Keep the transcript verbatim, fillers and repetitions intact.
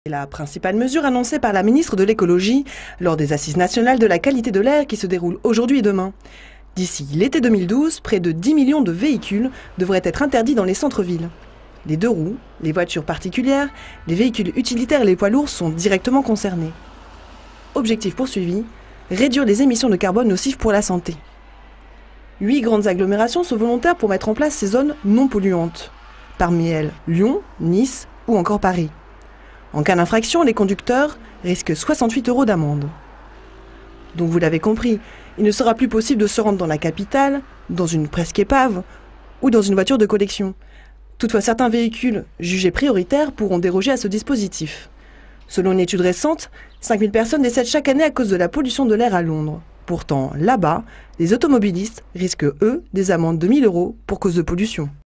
C'est la principale mesure annoncée par la ministre de l'écologie lors des Assises nationales de la qualité de l'air qui se déroulent aujourd'hui et demain. D'ici l'été deux mille douze, près de dix millions de véhicules devraient être interdits dans les centres-villes. Les deux roues, les voitures particulières, les véhicules utilitaires et les poids lourds sont directement concernés. Objectif poursuivi, réduire les émissions de carbone nocives pour la santé. Huit grandes agglomérations sont volontaires pour mettre en place ces zones non polluantes. Parmi elles, Lyon, Nice ou encore Paris. En cas d'infraction, les conducteurs risquent soixante-huit euros d'amende. Donc vous l'avez compris, il ne sera plus possible de se rendre dans la capitale, dans une presque épave ou dans une voiture de collection. Toutefois, certains véhicules jugés prioritaires pourront déroger à ce dispositif. Selon une étude récente, cinq mille personnes décèdent chaque année à cause de la pollution de l'air à Londres. Pourtant, là-bas, les automobilistes risquent, eux, des amendes de mille euros pour cause de pollution.